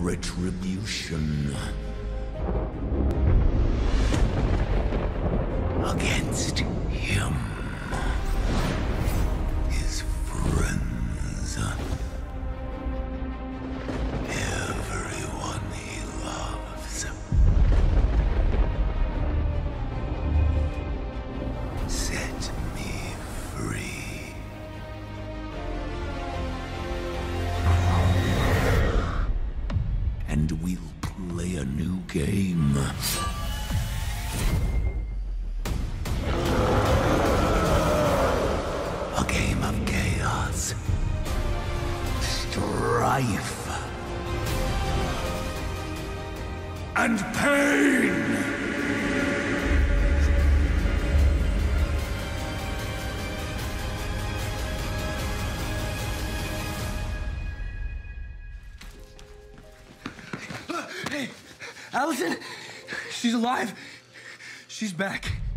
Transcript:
retribution. Against him. His friends. Everyone he loves. Set me free. And we'll play a new game. A game of chaos. Strife. And pain! Hey, Allison, she's alive. She's back.